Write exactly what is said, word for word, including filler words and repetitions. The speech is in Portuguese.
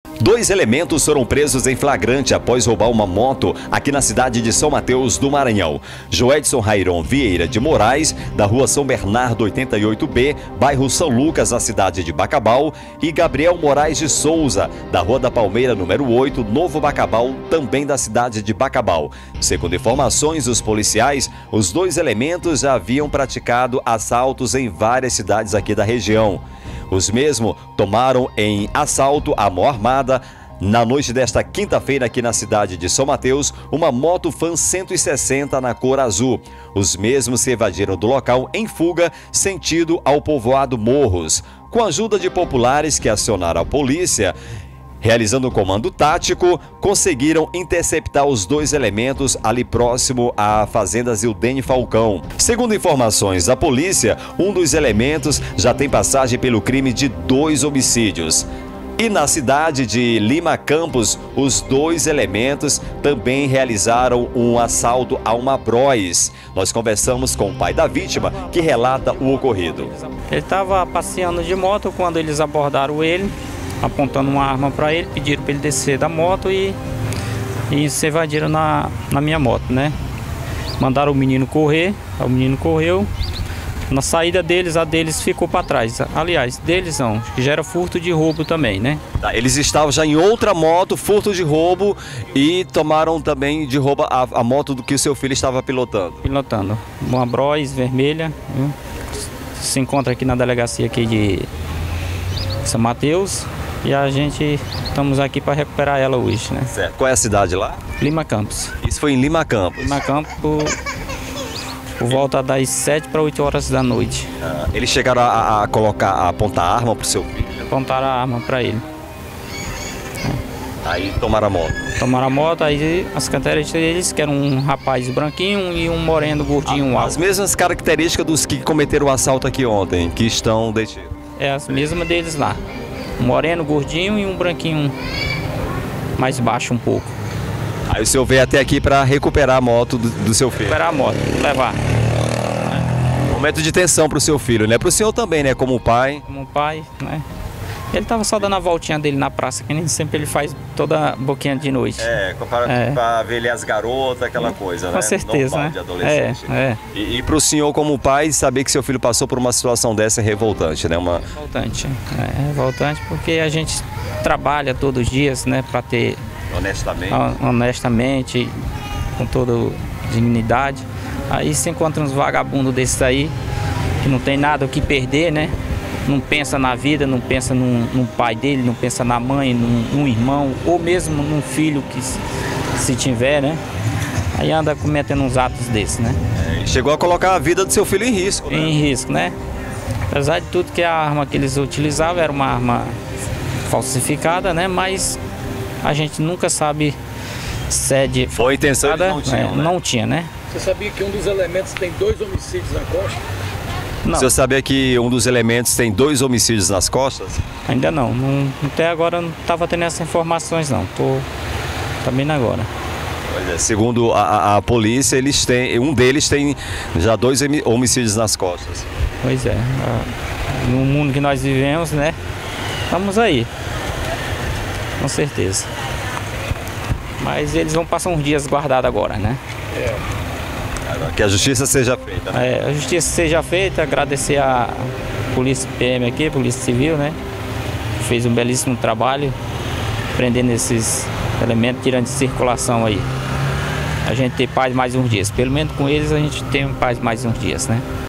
Dois elementos foram presos em flagrante após roubar uma moto aqui na cidade de São Mateus do Maranhão. Joedson Rairon Vieira de Moraes, da rua São Bernardo oitenta e oito B, bairro São Lucas, na cidade de Bacabal, e Gabriel Moraes de Souza, da rua da Palmeira, número oito, Novo Bacabal, também da cidade de Bacabal. Segundo informações dos policiais, os dois elementos já haviam praticado assaltos em várias cidades aqui da região. Os mesmos tomaram em assalto à mão armada na noite desta quinta-feira aqui na cidade de São Mateus uma moto Fan cento e sessenta na cor azul. Os mesmos se evadiram do local em fuga sentido ao povoado Morros. Com a ajuda de populares que acionaram a polícia, realizando um comando tático, conseguiram interceptar os dois elementos ali próximo à fazenda Zildene Falcão. Segundo informações da polícia, um dos elementos já tem passagem pelo crime de dois homicídios. E na cidade de Lima Campos, os dois elementos também realizaram um assalto a uma Bros. Nós conversamos com o pai da vítima, que relata o ocorrido. Ele estava passeando de moto quando eles abordaram ele, apontando uma arma para ele, pediram para ele descer da moto e, e se evadiram na, na minha moto, né? Mandaram o menino correr, o menino correu. Na saída deles, a deles ficou para trás. Aliás, deles não, que já era furto de roubo também, né? Tá, eles estavam já em outra moto, furto de roubo, e tomaram também de roubo a, a moto do que o seu filho estava pilotando. Pilotando, uma Bros vermelha, viu? Se encontra aqui na delegacia aqui de São Mateus. E a gente estamos aqui para recuperar ela hoje, né? Certo. Qual é a cidade lá? Lima Campos. Isso foi em Lima Campos. Lima Campos por, por volta das sete para oito horas da noite. Ah, eles chegaram a, a colocar, a apontar a arma para o seu filho? Apontaram a arma para ele. Aí tomaram a moto. Tomaram a moto, aí as características deles, que era um rapaz branquinho e um moreno gordinho Ah, alto. as mesmas características dos que cometeram o assalto aqui ontem, que estão detidos. É as mesmas deles lá. Um moreno gordinho e um branquinho mais baixo um pouco. Aí o senhor veio até aqui para recuperar a moto do, do seu filho. Recuperar a moto, levar. Momento de tensão para o seu filho, né? Para o senhor também, né? Como pai. Como pai, né? Ele tava só dando a voltinha dele na praça, que nem sempre ele faz toda boquinha de noite. É, para é. ver ele as garotas, aquela coisa, né? Com certeza, normal, né? de adolescente. É, é. E, e para o senhor, como pai, saber que seu filho passou por uma situação dessa é revoltante, né? Uma... Revoltante, é revoltante porque a gente trabalha todos os dias, né? Para ter... Honestamente. Honestamente, com toda dignidade. Aí se encontra uns vagabundos desses aí, que não tem nada o que perder, né? Não pensa na vida, não pensa num, num pai dele, não pensa na mãe, num, num irmão, ou mesmo num filho que se tiver, né? Aí anda cometendo uns atos desses, né? É, chegou a colocar a vida do seu filho em risco, né? Em risco, né? Apesar de tudo que a arma que eles utilizavam era uma arma falsificada, né? Mas a gente nunca sabe se é de... Foi a intenção, eles não tinham, é, né? Não tinha, né? Você sabia que um dos elementos tem dois homicídios na costa? Não. O senhor sabia que um dos elementos tem dois homicídios nas costas? Ainda não. não até agora não estava tendo essas informações, não. Tô também agora. Pois é, segundo a, a polícia, eles têm, um deles tem já dois homicídios nas costas. Pois é. No mundo que nós vivemos, né? Estamos aí. Com certeza. Mas eles vão passar uns dias guardados agora, né? É. Que a justiça seja feita, né? É, a justiça seja feita, agradecer a Polícia P M aqui, Polícia Civil, né? Fez um belíssimo trabalho prendendo esses elementos, tirando de circulação aí. A gente tem paz mais uns dias. Pelo menos com eles a gente tem paz mais uns dias, né?